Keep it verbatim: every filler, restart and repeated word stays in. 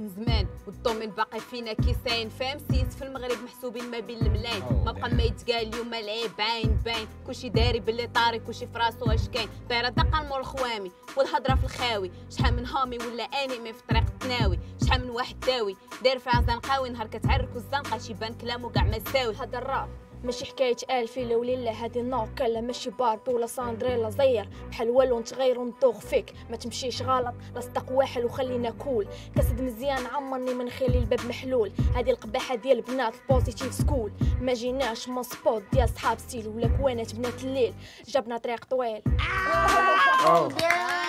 من زمان والضومين باقي فينا كيساين فاهم سيس في المغرب محسوبين ما بين الملاين ما بقى ما يتقال اليوم العيب عين باين كلشي داري باللي طاري كلشي في راسو اش كاين دايره دقه مول خوامي والهضره في الخاوي شحال من هامي ولا انمي في طريق التناوي شحال من واحد داوي داير فيها زنقاوي نهار كتعرك والزنقه شي بان كلامو كاع ما ساوي. هذا الراب ماشي حكايه الفيله وليله هادي نوك لا ماشي باربي ولا ساندريلا زير بحال والو نتغير ونطوغ فيك ما تمشيش غلط لاصدق واحد وخلينا كول كاسد مزيان عمرني من خلي الباب محلول هادي القباحه ديال بنات البوزيتيف سكول ما جيناش من سبوت ديال صحاب ستيل ولا كوانات بنات الليل جابنا طريق طويل.